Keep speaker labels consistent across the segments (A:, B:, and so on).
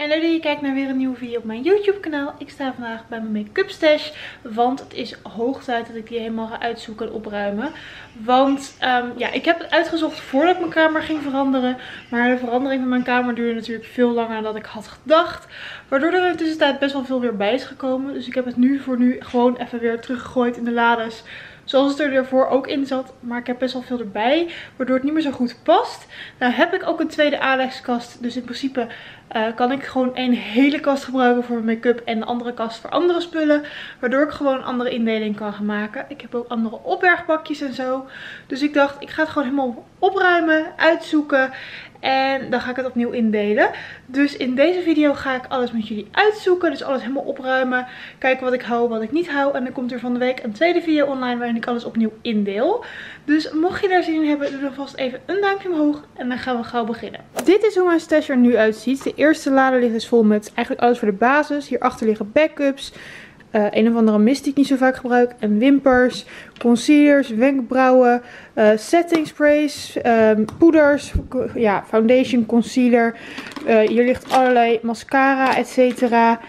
A: leuk dat je kijkt naar weer een nieuwe video op mijn YouTube kanaal. Ik sta vandaag bij mijn make-up stash, want het is hoog tijd dat ik die helemaal ga uitzoeken en opruimen. Want ja, ik heb het uitgezocht voordat ik mijn kamer ging veranderen. Maar de verandering van mijn kamer duurde natuurlijk veel langer dan ik had gedacht. Waardoor er in de tussentijd best wel veel weer bij is gekomen. Dus ik heb het voor nu gewoon even weer teruggegooid in de lades. Zoals het er ervoor ook in zat. Maar ik heb best wel veel erbij. Waardoor het niet meer zo goed past. Nou heb ik ook een tweede Alex kast. Dus in principe kan ik gewoon één hele kast gebruiken voor mijn make-up. En de andere kast voor andere spullen. Waardoor ik gewoon een andere indeling kan gaan maken. Ik heb ook andere opbergbakjes en zo. Dus ik dacht, ik ga het gewoon helemaal opruimen. Uitzoeken. En dan ga ik het opnieuw indelen. Dus in deze video ga ik alles met jullie uitzoeken. Dus alles helemaal opruimen. Kijken wat ik hou, wat ik niet hou. En dan komt er van de week een tweede video online waarin ik alles opnieuw indeel. Dus mocht je daar zin in hebben, doe dan vast even een duimpje omhoog. En dan gaan we gauw beginnen. Dit is hoe mijn stash er nu uitziet. De eerste lade ligt dus vol met eigenlijk alles voor de basis. Hierachter liggen backups. Een of andere mist die ik niet zo vaak gebruik. En wimpers, concealers, wenkbrauwen, setting sprays, poeders, ja, foundation, concealer. Hier ligt allerlei mascara, etc.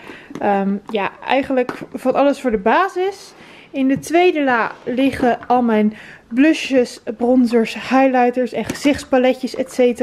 A: Ja, eigenlijk van alles voor de basis. In de tweede la liggen al mijn blushes, bronzers, highlighters en gezichtspaletjes, etc.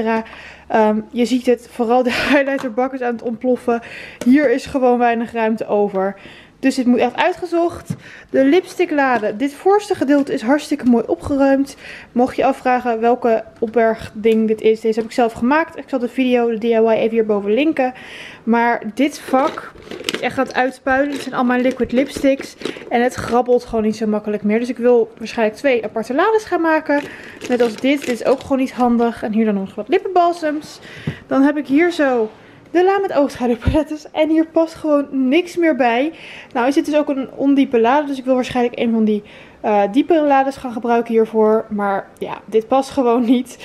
A: Je ziet het, vooral de highlighterbak is aan het ontploffen. Hier is gewoon weinig ruimte over. Dus dit moet echt uitgezocht. De lipsticklade. Dit voorste gedeelte is hartstikke mooi opgeruimd. Mocht je afvragen welke opbergding dit is. Deze heb ik zelf gemaakt. Ik zal de video, de DIY even hierboven linken. Maar dit vak is echt aan het uitspuilen. Dit zijn allemaal liquid lipsticks. En het grabbelt gewoon niet zo makkelijk meer. Dus ik wil waarschijnlijk 2 aparte lades gaan maken. Net als dit. Dit is ook gewoon niet handig. En hier dan nog wat lippenbalsems. Dan heb ik hier zo de la met oogschaduwpalettes. En hier past gewoon niks meer bij. Nou is dit dus ook een ondiepe lade. Dus ik wil waarschijnlijk een van die diepere lades gaan gebruiken hiervoor. Maar ja, dit past gewoon niet.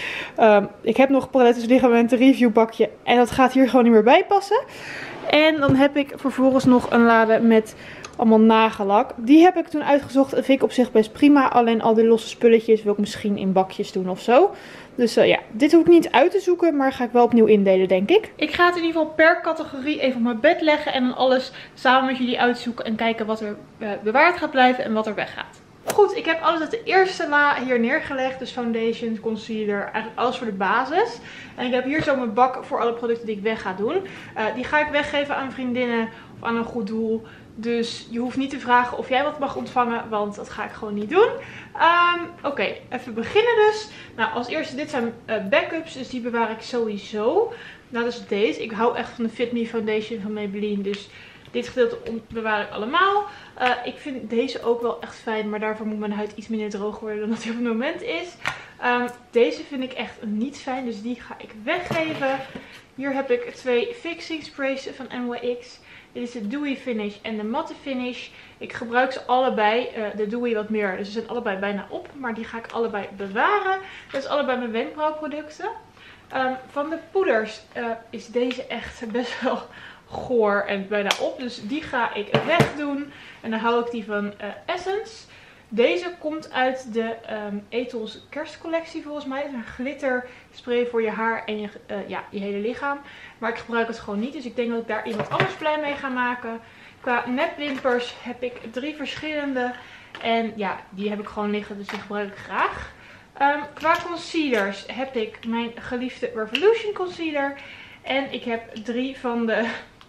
A: Ik heb nog palettes liggen met een reviewbakje. En dat gaat hier gewoon niet meer bij passen. En dan heb ik vervolgens nog een lade met allemaal nagellak. Die heb ik toen uitgezocht. Dat vind ik op zich best prima. Alleen al die losse spulletjes wil ik misschien in bakjes doen of zo. Dus ja, dit hoef ik niet uit te zoeken, maar ga ik wel opnieuw indelen, denk ik. Ik ga het in ieder geval per categorie even op mijn bed leggen en dan alles samen met jullie uitzoeken en kijken wat er bewaard gaat blijven en wat er weggaat. Goed, ik heb alles uit de eerste la hier neergelegd. Dus foundation, concealer, eigenlijk alles voor de basis. En ik heb hier zo mijn bak voor alle producten die ik weg ga doen. Die ga ik weggeven aan vriendinnen of aan een goed doel. Dus je hoeft niet te vragen of jij wat mag ontvangen, want dat ga ik gewoon niet doen. Oké, even beginnen dus. Nou, als eerste, dit zijn backups, dus die bewaar ik sowieso. Nou, dat is deze. Ik hou echt van de Fit Me Foundation van Maybelline, dus dit gedeelte bewaar ik allemaal. Ik vind deze ook wel echt fijn, maar daarvoor moet mijn huid iets minder droog worden dan dat die op het moment is. Deze vind ik echt niet fijn, dus die ga ik weggeven. Hier heb ik 2 fixing sprays van NYX. Dit is de Dewy Finish en de Matte Finish. Ik gebruik ze allebei. De Dewy wat meer. Dus ze zijn allebei bijna op. Maar die ga ik allebei bewaren. Dat is allebei mijn wenkbrauwproducten. Van de poeders is deze echt best wel goor en bijna op. Dus die ga ik wegdoen. En dan hou ik die van Essence. Deze komt uit de Ethos kerstcollectie volgens mij. Het is een glitter spray voor je haar en je hele lichaam. Maar ik gebruik het gewoon niet. Dus ik denk dat ik daar iemand anders blij mee ga maken. Qua nepwimpers heb ik 3 verschillende. En ja, die heb ik gewoon liggen. Dus die gebruik ik graag. Qua concealers heb ik mijn geliefde Revolution concealer. En ik heb 3 van de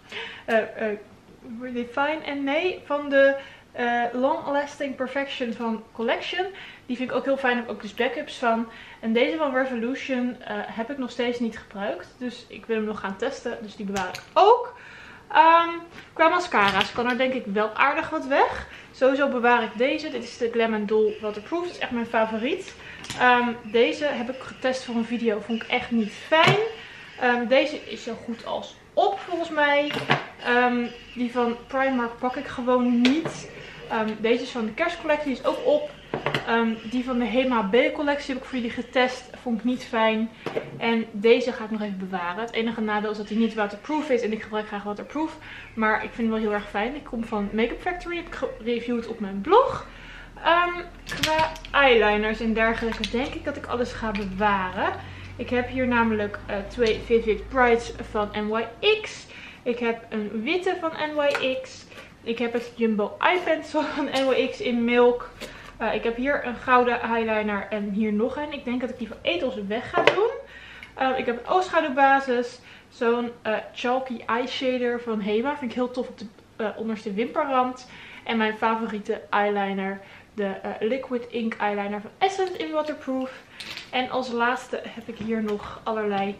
A: Define en van de Long Lasting Perfection van Collection. Die vind ik ook heel fijn. Daar heb ik ook dus backups van. En deze van Revolution heb ik nog steeds niet gebruikt. Dus ik wil hem nog gaan testen. Dus die bewaar ik ook. Qua mascara's kan er denk ik wel aardig wat weg. Sowieso bewaar ik deze. Dit is de Glam & Dol Waterproof. Dat is echt mijn favoriet. Deze heb ik getest voor een video. Vond ik echt niet fijn. Deze is zo goed als op volgens mij. Die van Primark pak ik gewoon niet. Deze is van de kerstcollectie, die is ook op. Die van de Hema B collectie heb ik voor jullie getest. Vond ik niet fijn. En deze ga ik nog even bewaren. Het enige nadeel is dat hij niet waterproof is. En ik gebruik graag waterproof. Maar ik vind hem wel heel erg fijn. Ik kom van Makeup Factory. Heb ik gereviewd op mijn blog. Qua eyeliners en dergelijke denk ik dat ik alles ga bewaren. Ik heb hier namelijk 2 Vivid Brights van NYX. Ik heb een witte van NYX. Ik heb het Jumbo Eye Pencil van NYX in Milk. Ik heb hier een gouden eyeliner en hier nog een. Ik denk dat ik die van Ethos weg ga doen. Ik heb een oogschaduwbasis. Zo'n Chalky Eyeshader van Hema. Vind ik heel tof op de onderste wimperrand. En mijn favoriete eyeliner. De Liquid Ink Eyeliner van Essence in Waterproof. En als laatste heb ik hier nog allerlei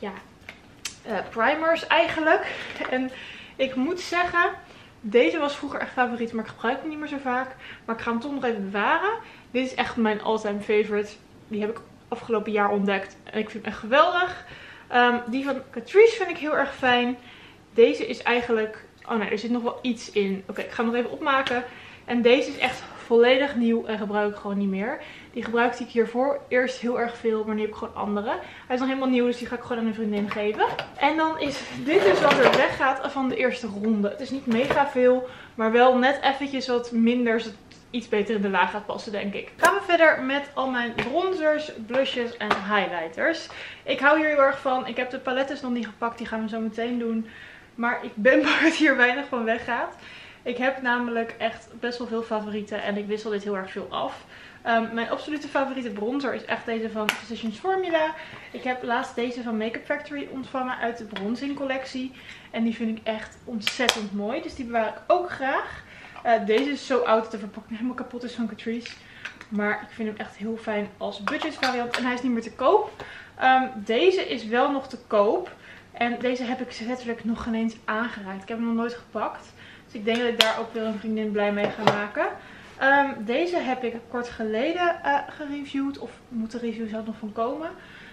A: primers eigenlijk. En ik moet zeggen, deze was vroeger echt favoriet, maar ik gebruik hem niet meer zo vaak. Maar ik ga hem toch nog even bewaren. Dit is echt mijn all-time favorite. Die heb ik afgelopen jaar ontdekt. En ik vind hem echt geweldig. Die van Catrice vind ik heel erg fijn. Deze is eigenlijk... Oh nee, er zit nog wel iets in. Oké, ik ga hem nog even opmaken. En deze is echt volledig nieuw en gebruik ik gewoon niet meer. Die gebruikte ik hiervoor eerst heel erg veel, maar nu heb ik gewoon andere. Hij is nog helemaal nieuw, dus die ga ik gewoon aan een vriendin geven. En dan is dit dus wat er weggaat van de eerste ronde. Het is niet mega veel, maar wel net eventjes wat minder, zodat het iets beter in de laag gaat passen, denk ik. Gaan we verder met al mijn bronzers, blushes en highlighters. Ik hou hier heel erg van. Ik heb de paletten nog niet gepakt, die gaan we zo meteen doen. Maar ik ben bang dat hier weinig van weggaat. Ik heb namelijk echt best wel veel favorieten en ik wissel dit heel erg veel af. Mijn absolute favoriete bronzer is echt deze van Physicians Formula. Ik heb laatst deze van Makeup Factory ontvangen uit de bronzing collectie. En die vind ik echt ontzettend mooi. Dus die bewaar ik ook graag. Deze is zo oud dat de verpakking helemaal kapot is van Catrice. Maar ik vind hem echt heel fijn als budget variant. En hij is niet meer te koop. Deze is wel nog te koop. En deze heb ik letterlijk nog geen eens aangeraakt. Ik heb hem nog nooit gepakt. Dus ik denk dat ik daar ook weer een vriendin blij mee ga maken. Deze heb ik kort geleden gereviewd. Of moet de review zelf nog van komen.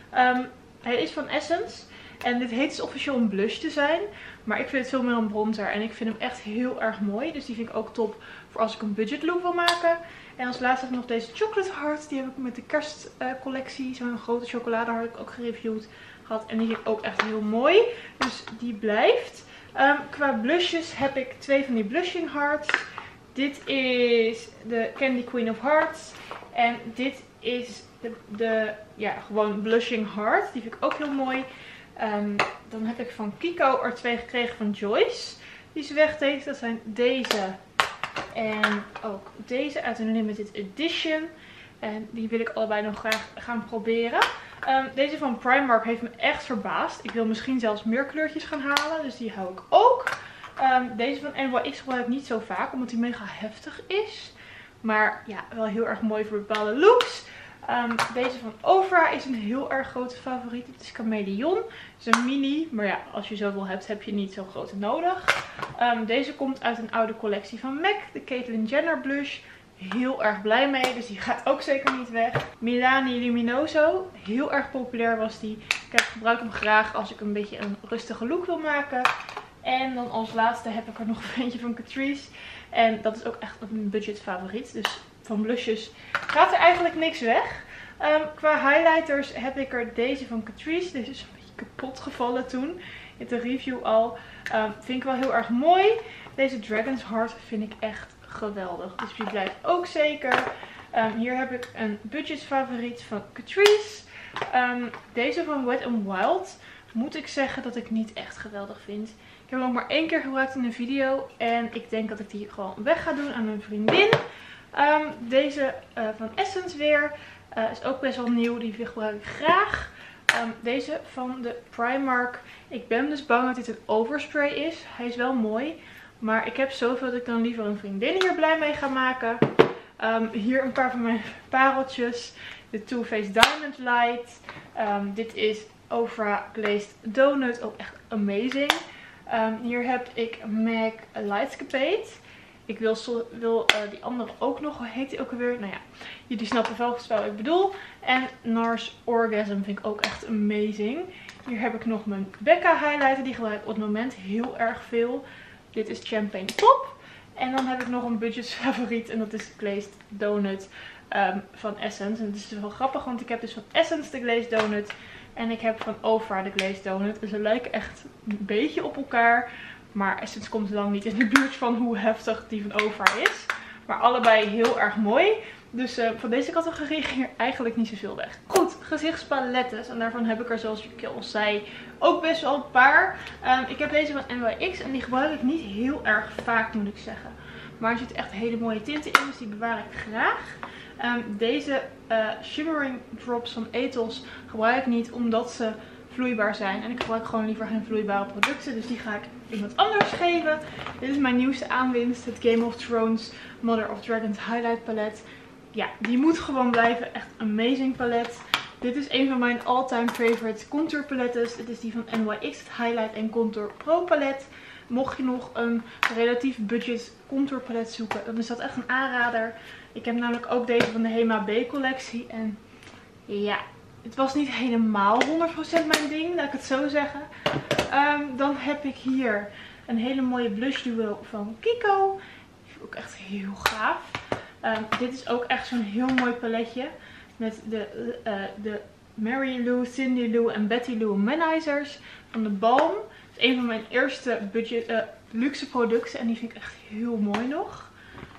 A: Hij is van Essence. En dit heet dus officieel een blush te zijn. Maar ik vind het veel meer een bronzer. En ik vind hem echt heel erg mooi. Dus die vind ik ook top voor als ik een budget look wil maken. En als laatste heb ik nog deze Chocolate Heart. Die heb ik met de kerstcollectie. Zo'n grote chocoladehart heb ik ook gereviewd gehad. En die vind ik ook echt heel mooi. Dus die blijft. Qua blushes heb ik 2 van die blushing hearts. Dit is de Candy Queen of Hearts. En dit is de gewoon blushing heart. Die vind ik ook heel mooi. Dan heb ik van Kiko er 2 gekregen van Joyce. Die ze wegdeed. Dat zijn deze. En ook deze uit een limited edition. En die wil ik allebei nog graag gaan proberen. Deze van Primark heeft me echt verbaasd. Ik wil misschien zelfs meer kleurtjes gaan halen. Dus die hou ik ook. Deze van NYX gebruik ik niet zo vaak. Omdat die mega heftig is. Maar ja, wel heel erg mooi voor bepaalde looks. Deze van Ofra is een heel erg grote favoriet. Het is Chameleon. Het is een mini. Maar ja, als je zoveel hebt, heb je niet zo'n grote nodig. Deze komt uit een oude collectie van MAC. De Caitlyn Jenner blush. Heel erg blij mee. Dus die gaat ook zeker niet weg. Milani Luminoso. Heel erg populair was die. Ik gebruik hem graag als ik een beetje een rustige look wil maken. En dan als laatste heb ik er nog een eentje van Catrice. En dat is ook echt een budget favoriet. Dus van blushes gaat er eigenlijk niks weg. Qua highlighters heb ik er deze van Catrice. Deze is een beetje kapot gevallen toen. In de review al. Vind ik wel heel erg mooi. Deze Dragon's Heart vind ik echt geweldig. Dus die blijft ook zeker. Hier heb ik een budget favoriet van Catrice. Deze van Wet n Wild moet ik zeggen dat ik niet echt geweldig vind. Ik heb hem ook maar 1 keer gebruikt in een video. En ik denk dat ik die gewoon weg ga doen aan een vriendin. Deze van Essence weer. Is ook best wel nieuw. Die gebruik ik graag. Deze van de Primark. Ik ben dus bang dat dit een overspray is. Hij is wel mooi. Maar ik heb zoveel dat ik dan liever een vriendin hier blij mee ga maken. Hier een paar van mijn pareltjes. De Too Faced Diamond Light. Dit is Ofra Glazed Donut. Ook echt amazing. Hier heb ik MAC Lightscapade. Ik wil die andere ook nog. Hoe heet die ook alweer? Nou ja, jullie snappen welk wat ik bedoel. En NARS Orgasm vind ik ook echt amazing. Hier heb ik nog mijn Becca highlighter. Die gebruik ik op het moment heel erg veel. Dit is Champagne Pop. En dan heb ik nog een budget favoriet. En dat is Glazed Donut van Essence. En het is wel grappig, want ik heb dus van Essence de Glazed Donut. En ik heb van Ofra de Glazed Donut. Dus ze lijken echt een beetje op elkaar. Maar Essence komt lang niet in de buurt van hoe heftig die van Ofra is. Maar allebei heel erg mooi. Dus van deze categorie ging er eigenlijk niet zoveel weg. Goed, goed, gezichtspalettes. En daarvan heb ik er, zoals ik al zei, ook best wel een paar. Ik heb deze van NYX en die gebruik ik niet heel erg vaak, moet ik zeggen. Maar er zitten echt hele mooie tinten in, dus die bewaar ik graag. Deze Shimmering Drops van Ethos gebruik ik niet omdat ze vloeibaar zijn. En ik gebruik gewoon liever geen vloeibare producten. Dus die ga ik iemand anders geven. Dit is mijn nieuwste aanwinst. Het Game of Thrones Mother of Dragons Highlight Palet. Ja, die moet gewoon blijven. Echt amazing palet. Dit is een van mijn all-time favorite contour palettes. Dit is die van NYX, het Highlight en Contour Pro palet. Mocht je nog een relatief budget contour palet zoeken, dan is dat echt een aanrader. Ik heb namelijk ook deze van de Hema B collectie. En ja, het was niet helemaal 100% mijn ding, laat ik het zo zeggen. Dan heb ik hier een hele mooie blush duo van Kiko. Die vind ik ook echt heel gaaf. Dit is ook echt zo'n heel mooi paletje. Met de Mary Lou, Cindy Lou en Betty Lou Manizers van de Balm. Het is een van mijn eerste luxe producten en die vind ik echt heel mooi nog.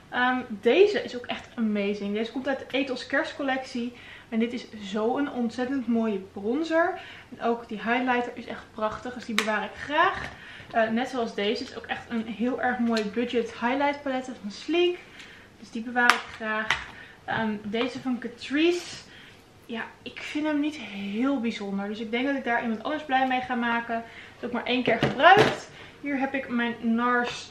A: Deze is ook echt amazing. Deze komt uit de Ethos kerstcollectie. En dit is zo'n ontzettend mooie bronzer. En ook die highlighter is echt prachtig, dus die bewaar ik graag. Net zoals deze is ook echt een heel erg mooi budget highlight palette van Sleek. Dus die bewaar ik graag. Deze van Catrice. Ja, ik vind hem niet heel bijzonder. Dus ik denk dat ik daar iemand anders blij mee ga maken. Dat heb ik maar 1 keer gebruikt. Hier heb ik mijn NARS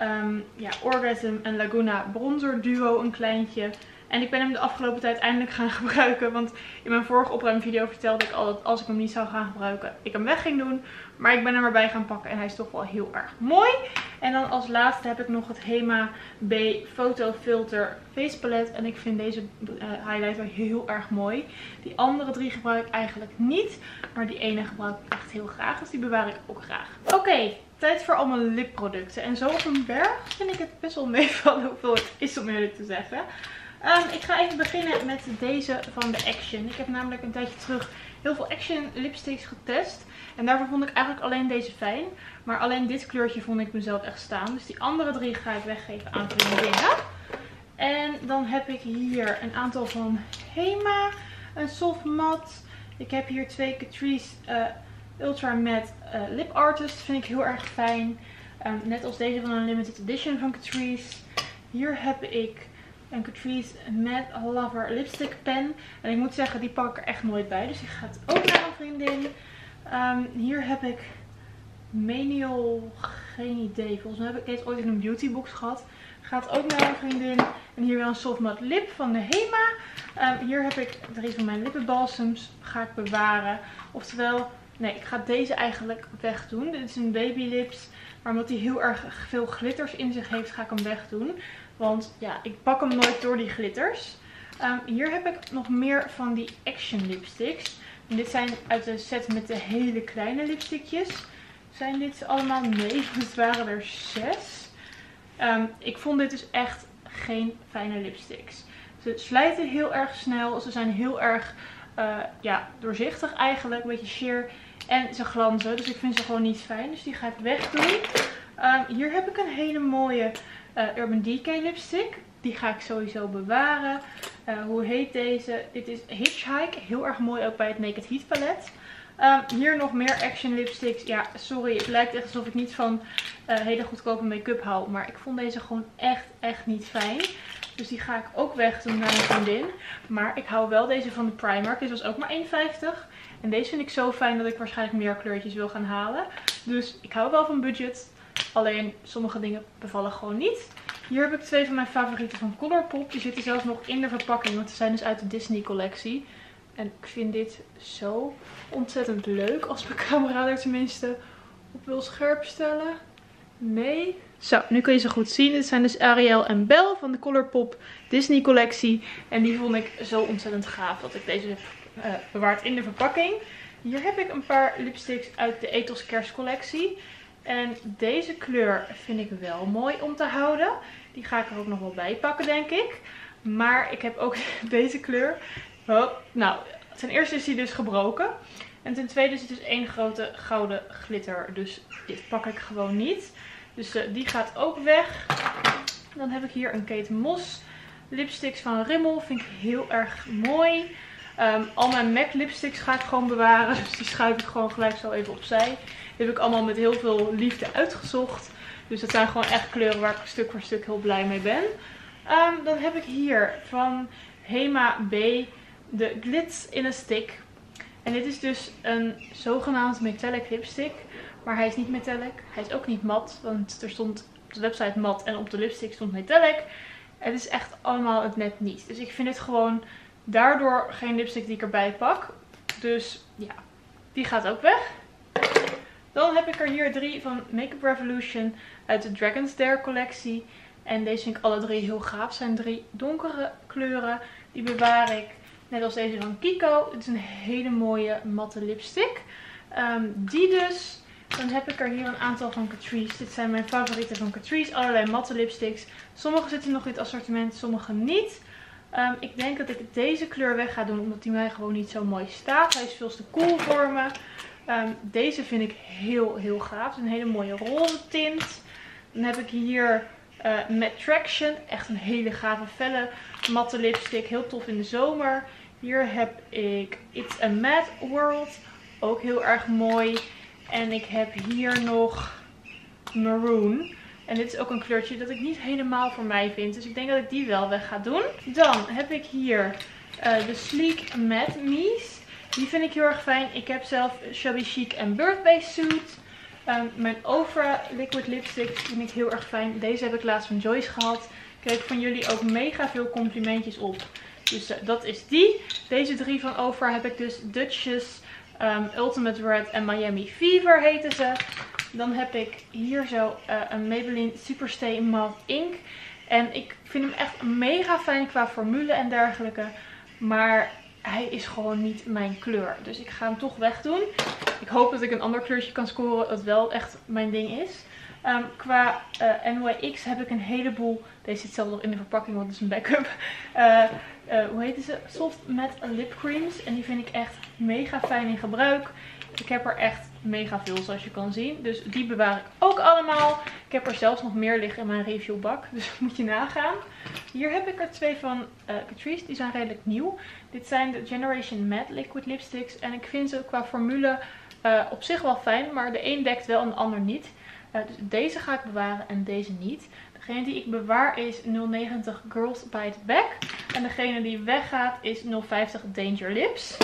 A: Orgasm en Laguna bronzer duo, een kleintje. En ik ben hem de afgelopen tijd eindelijk gaan gebruiken. Want in mijn vorige opruimvideo vertelde ik al dat als ik hem niet zou gaan gebruiken, ik hem weg ging doen. Maar ik ben hem erbij gaan pakken en hij is toch wel heel erg mooi. En dan als laatste heb ik nog het Hema B Photo Filter Face Palette. En ik vind deze highlighter heel erg mooi. Die andere 3 gebruik ik eigenlijk niet. Maar die ene gebruik ik echt heel graag. Dus die bewaar ik ook graag. Oké, tijd voor allemaal lipproducten. En zo op een berg vind ik het best wel meevallen hoeveel het is, om eerlijk te zeggen. Ik ga even beginnen met deze van de Action. Ik heb namelijk een tijdje terug heel veel Action lipsticks getest. En daarvoor vond ik eigenlijk alleen deze fijn. Maar alleen dit kleurtje vond ik mezelf echt staan. Dus die andere 3 ga ik weggeven aan vriendinnen. En dan heb ik hier een aantal van Hema. Een soft matte. Ik heb hier 2 Catrice Ultra Matte Lip Artist. Vind ik heel erg fijn. Net als deze van een limited edition van Catrice. Hier heb ik een Catrice Matte Lover Lipstick Pen. En ik moet zeggen, die pak ik er echt nooit bij. Dus die gaat ook naar een vriendin. Hier heb ik Menial, geen idee. Volgens mij heb ik deze ooit in een beautybox gehad. Gaat ook naar een vriendin. En hier weer een soft matte lip van de Hema. Hier heb ik 3 van mijn lippenbalsems. Ga ik bewaren. Oftewel, nee, ik ga deze eigenlijk wegdoen. Dit is een baby lips. Maar omdat hij heel erg veel glitters in zich heeft, ga ik hem wegdoen. Want ja, ik pak hem nooit door die glitters. Hier heb ik nog meer van die Action lipsticks. En dit zijn uit de set met de hele kleine lipstickjes. Zijn dit allemaal? Nee, het waren er 6. Ik vond dit dus echt geen fijne lipsticks. Ze slijten heel erg snel. Ze zijn heel erg doorzichtig eigenlijk. Een beetje sheer. En ze glanzen. Dus ik vind ze gewoon niet fijn. Dus die ga ik wegdoen. Hier heb ik een hele mooie Urban Decay lipstick. Die ga ik sowieso bewaren. Hoe heet deze? Dit is Hitchhike. Heel erg mooi ook bij het Naked Heat palet. Hier nog meer Action lipsticks. Ja, sorry. Het lijkt echt alsof ik niet van hele goedkope make-up hou. Maar ik vond deze gewoon echt niet fijn. Dus die ga ik ook wegdoen naar een vriendin. Maar ik hou wel deze van de Primark. Dit was ook maar 1,50. En deze vind ik zo fijn dat ik waarschijnlijk meer kleurtjes wil gaan halen. Dus ik hou wel van budget. Alleen sommige dingen bevallen gewoon niet. Hier heb ik 2 van mijn favorieten van Colourpop. Die zitten zelfs nog in de verpakking. Want ze zijn dus uit de Disney collectie. En ik vind dit zo ontzettend leuk. Als mijn camera er tenminste op wil scherp stellen. Nee. Zo, nu kun je ze goed zien. Dit zijn dus Ariel en Belle van de Colourpop Disney collectie. En die vond ik zo ontzettend gaaf dat ik deze heb bewaard in de verpakking. Hier heb ik een paar lipsticks uit de Ethos kerstcollectie. En deze kleur vind ik wel mooi om te houden. Die ga ik er ook nog wel bij pakken, denk ik. Maar ik heb ook deze kleur. Oh, nou, ten eerste is die dus gebroken. En ten tweede is het dus één grote gouden glitter. Dus dit pak ik gewoon niet. Dus die gaat ook weg. Dan heb ik hier een Kate Moss lipsticks van Rimmel. Vind ik heel erg mooi. Al mijn MAC lipsticks ga ik gewoon bewaren. Dus die schuif ik gewoon gelijk zo even opzij. Die heb ik allemaal met heel veel liefde uitgezocht. Dus dat zijn gewoon echt kleuren waar ik stuk voor stuk heel blij mee ben. Dan heb ik hier van Hema B de Glitz in a Stick. En dit is dus een zogenaamd metallic lipstick. Maar hij is niet metallic. Hij is ook niet mat. Want er stond op de website mat en op de lipstick stond metallic. Het is echt allemaal het net niet. Dus ik vind het gewoon daardoor geen lipstick die ik erbij pak. Dus ja, die gaat ook weg. Dan heb ik er hier 3 van Makeup Revolution uit de Dragon's Dare collectie. En deze vind ik alle 3 heel gaaf. Het zijn 3 donkere kleuren. Die bewaar ik. Net als deze van Kiko. Het is een hele mooie matte lipstick. Die dus. Dan heb ik er hier een aantal van Catrice. Dit zijn mijn favorieten van Catrice. Allerlei matte lipsticks. Sommige zitten nog in het assortiment, sommige niet. Ik denk dat ik deze kleur weg ga doen, omdat die mij gewoon niet zo mooi staat. Hij is veel te cool voor me. Deze vind ik heel gaaf. Het is een hele mooie roze tint. Dan heb ik hier Matte Traction. Echt een hele gave felle matte lipstick. Heel tof in de zomer. Hier heb ik It's a Matte World. Ook heel erg mooi. En ik heb hier nog Maroon. En dit is ook een kleurtje dat ik niet helemaal voor mij vind. Dus ik denk dat ik die wel weg ga doen. Dan heb ik hier de Sleek Matte Mies. Die vind ik heel erg fijn. Ik heb zelf Shabby Chic en Birthday Suit. Mijn Ofra Liquid Lipstick vind ik heel erg fijn. Deze heb ik laatst van Joyce gehad. Ik kreeg van jullie ook mega veel complimentjes op. Dus dat is die. Deze 3 van Ofra heb ik dus Duchess, Ultimate Red en Miami Fever heten ze. Dan heb ik hier zo een Maybelline Superstay Matte Ink. En ik vind hem echt mega fijn qua formule en dergelijke. Maar hij is gewoon niet mijn kleur. Dus ik ga hem toch wegdoen. Ik hoop dat ik een ander kleurtje kan scoren dat wel echt mijn ding is. Qua NYX heb ik een heleboel. Deze zit zelf nog in de verpakking, want het is een backup. Hoe heet ze? Soft Matte Lip Creams. En die vind ik echt mega fijn in gebruik. Ik heb er echt mega veel, zoals je kan zien. Dus die bewaar ik ook allemaal. Ik heb er zelfs nog meer liggen in mijn reviewbak. Dus moet je nagaan. Hier heb ik er 2 van Catrice. Die zijn redelijk nieuw. Dit zijn de Generation Matte Liquid Lipsticks. En ik vind ze qua formule op zich wel fijn. Maar de een dekt wel en de ander niet. Dus deze ga ik bewaren en deze niet. Degene die ik bewaar is 090 Girls Bite Back. En degene die weggaat is 050 Danger Lips.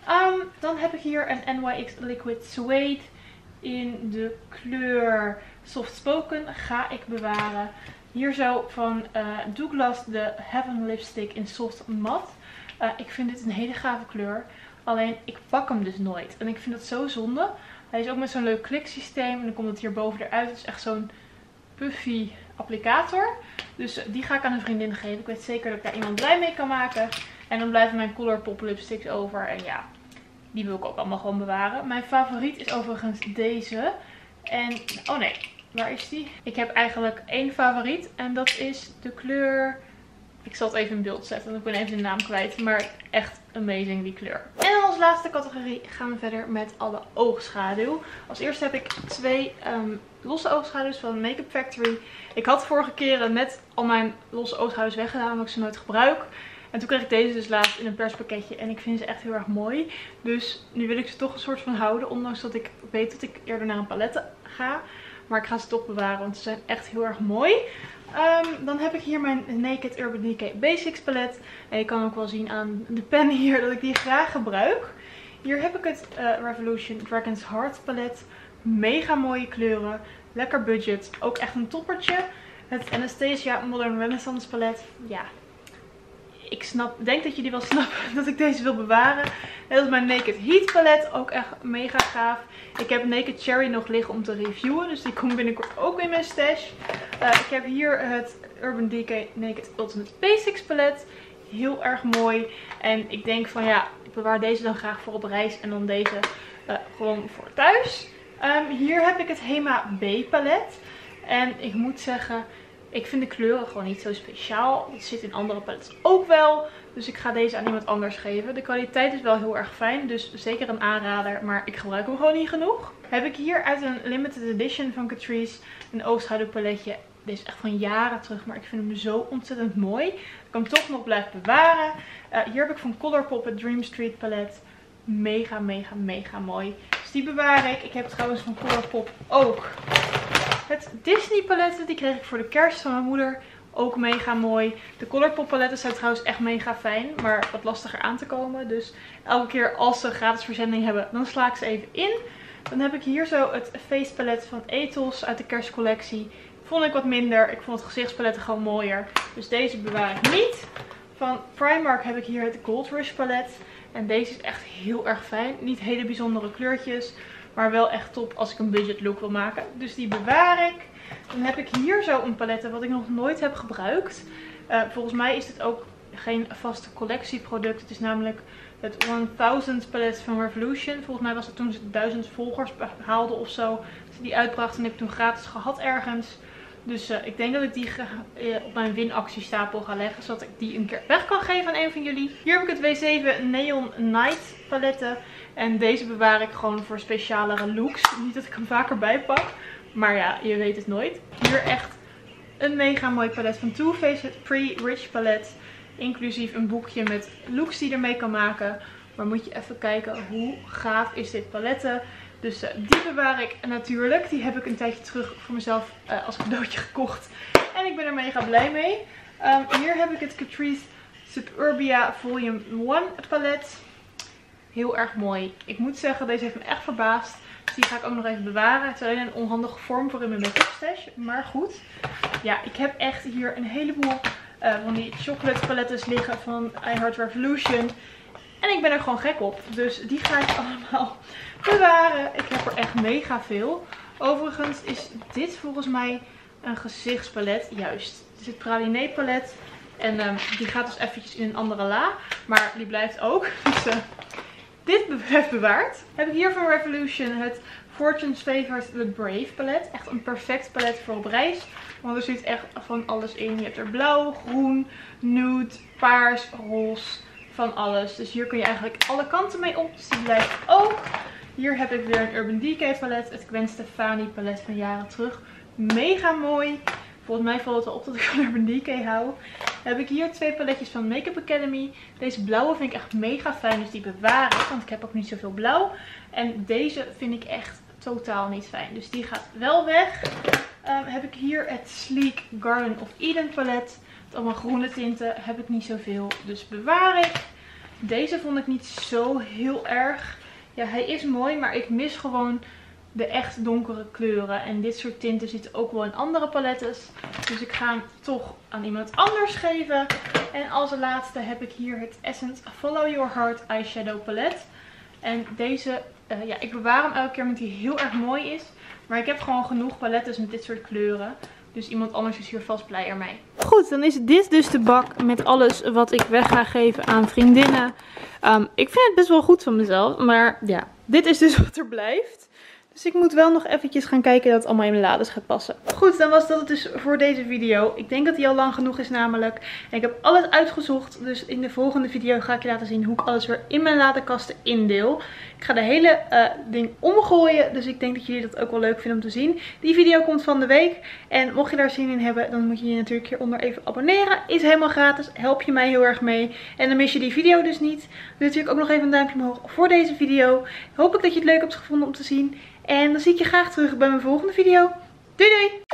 A: Dan heb ik hier een NYX Liquid Suede in de kleur Soft Spoken. Ga ik bewaren. Hier zo van Douglas de Heaven Lipstick in Soft Matte. Ik vind dit een hele gave kleur. Alleen ik pak hem dus nooit. En ik vind dat zo zonde. Hij is ook met zo'n leuk kliksysteem. En dan komt het hier boven eruit. Het is echt zo'n puffy applicator. Dus die ga ik aan een vriendin geven. Ik weet zeker dat ik daar iemand blij mee kan maken. En dan blijven mijn Colourpop lipsticks over. En ja, die wil ik ook allemaal gewoon bewaren. Mijn favoriet is overigens deze. En, oh nee, waar is die? Ik heb eigenlijk 1 favoriet. En dat is de kleur... Ik zal het even in beeld zetten, want ik ben even de naam kwijt. Maar echt amazing die kleur. En dan als laatste categorie gaan we verder met alle oogschaduw. Als eerste heb ik 2 losse oogschaduws van Makeup Factory. Ik had vorige keren net al mijn losse oogschaduws weggedaan, omdat ik ze nooit gebruik. En toen kreeg ik deze dus laatst in een perspakketje. En ik vind ze echt heel erg mooi. Dus nu wil ik ze toch een soort van houden. Ondanks dat ik weet dat ik eerder naar een palette ga. Maar ik ga ze toch bewaren, want ze zijn echt heel erg mooi. Dan heb ik hier mijn Naked Urban Decay Basics palet. En je kan ook wel zien aan de pen hier dat ik die graag gebruik. Hier heb ik het Revolution Dragon's Heart palet. Mega mooie kleuren. Lekker budget. Ook echt een toppertje. Het Anastasia Modern Renaissance palet. Ja, ik denk dat jullie wel snappen dat ik deze wil bewaren. Net als mijn Naked Heat palet. Ook echt mega gaaf. Ik heb Naked Cherry nog liggen om te reviewen. Dus die komt binnenkort ook in mijn stash. Ik heb hier het Urban Decay Naked Ultimate Basics palet. Heel erg mooi. En ik denk van ja, ik bewaar deze dan graag voor op reis. En dan deze gewoon voor thuis. Hier heb ik het Hema B palet. En ik moet zeggen, ik vind de kleuren gewoon niet zo speciaal. Dat zit in andere paletten ook wel. Dus ik ga deze aan iemand anders geven. De kwaliteit is wel heel erg fijn. Dus zeker een aanrader. Maar ik gebruik hem gewoon niet genoeg. Heb ik hier uit een limited edition van Catrice een oogschaduwpaletje Deze is echt van jaren terug, maar ik vind hem zo ontzettend mooi. Ik kan hem toch nog blijven bewaren. Hier heb ik van Colourpop het Dream Street palet. Mega, mega, mega mooi. Dus die bewaar ik. Ik heb trouwens van Colourpop ook het Disney paletten. Die kreeg ik voor de kerst van mijn moeder. Ook mega mooi. De Colourpop paletten zijn trouwens echt mega fijn. Maar wat lastiger aan te komen. Dus elke keer als ze gratis verzending hebben, dan sla ik ze even in. Dan heb ik hier zo het face palet van Ethos uit de kerstcollectie. Vond ik wat minder. Ik vond het gezichtspaletten gewoon mooier. Dus deze bewaar ik niet. Van Primark heb ik hier het Gold Rush palet. En deze is echt heel erg fijn. Niet hele bijzondere kleurtjes. Maar wel echt top als ik een budget look wil maken. Dus die bewaar ik. Dan heb ik hier zo een palette wat ik nog nooit heb gebruikt. Volgens mij is dit ook geen vaste collectieproduct. Het is namelijk het 1000 palet van Revolution. Volgens mij was het toen ze 1000 volgers behaalden of zo. Dat ze die uitbrachten en heb ik toen gratis gehad ergens. Dus ik denk dat ik die op mijn winactiestapel ga leggen. Zodat ik die een keer weg kan geven aan een van jullie. Hier heb ik het W7 Neon Night paletten. En deze bewaar ik gewoon voor specialere looks. Niet dat ik hem vaker bijpak. Maar ja, je weet het nooit. Hier echt een mega mooi palet van Too Faced. Het Pre-Rich palet. Inclusief een boekje met looks die je ermee kan maken. Maar moet je even kijken hoe gaaf is dit paletten. Dus die bewaar ik natuurlijk. Die heb ik een tijdje terug voor mezelf als cadeautje gekocht. En ik ben er mega blij mee. Hier heb ik het Catrice Suburbia Volume 1 palet. Heel erg mooi. Ik moet zeggen, deze heeft me echt verbaasd. Dus die ga ik ook nog even bewaren. Het is alleen een onhandige vorm voor in mijn make-up stash. Maar goed. Ja, ik heb echt hier een heleboel van die chocolate palettes liggen van I Heart Revolution. En ik ben er gewoon gek op. Dus die ga ik allemaal bewaren. Ik heb er echt mega veel. Overigens is dit volgens mij een gezichtspalet. Juist. Het is het Praline palet. En die gaat dus eventjes in een andere la. Maar die blijft ook. Dus dit blijft bewaard. Heb ik hier van Revolution het Fortune's Favored The Brave palet. Echt een perfect palet voor op reis. Want er zit echt van alles in. Je hebt er blauw, groen, nude, paars, roze. Van alles. Dus hier kun je eigenlijk alle kanten mee op. Dus die blijft ook. Hier heb ik weer een Urban Decay palet. Het Gwen Stefani palet van jaren terug. Mega mooi. Volgens mij valt het wel op dat ik van Urban Decay hou. Heb ik hier twee paletjes van Make-up Academy. Deze blauwe vind ik echt mega fijn. Dus die bewaar ik. Want ik heb ook niet zoveel blauw. En deze vind ik echt totaal niet fijn. Dus die gaat wel weg. Heb ik hier het Sleek Garden of Eden palet. Met allemaal groene tinten. Heb ik niet zoveel. Dus bewaar ik. Deze vond ik niet zo heel erg. Ja, hij is mooi. Maar ik mis gewoon de echt donkere kleuren. En dit soort tinten zitten ook wel in andere palettes. Dus ik ga hem toch aan iemand anders geven. En als laatste heb ik hier het Essence Follow Your Heart Eyeshadow palet. En deze, ja, ik bewaar hem elke keer omdat hij heel erg mooi is. Maar ik heb gewoon genoeg palettes met dit soort kleuren. Dus iemand anders is hier vast blijer mee. Goed, dan is dit dus de bak met alles wat ik weg ga geven aan vriendinnen. Ik vind het best wel goed van mezelf. Maar ja, dit is dus wat er blijft. Dus ik moet wel nog eventjes gaan kijken dat het allemaal in mijn lades gaat passen. Goed, dan was dat het dus voor deze video. Ik denk dat die al lang genoeg is namelijk. En ik heb alles uitgezocht. Dus in de volgende video ga ik je laten zien hoe ik alles weer in mijn ladekasten indeel. Ik ga de hele ding omgooien. Dus ik denk dat jullie dat ook wel leuk vinden om te zien. Die video komt van de week. En mocht je daar zin in hebben, dan moet je je natuurlijk hieronder even abonneren. Is helemaal gratis. Help je mij heel erg mee. En dan mis je die video dus niet. Doe natuurlijk ook nog even een duimpje omhoog voor deze video. Hoop ik dat je het leuk hebt gevonden om te zien. En dan zie ik je graag terug bij mijn volgende video. Doei doei!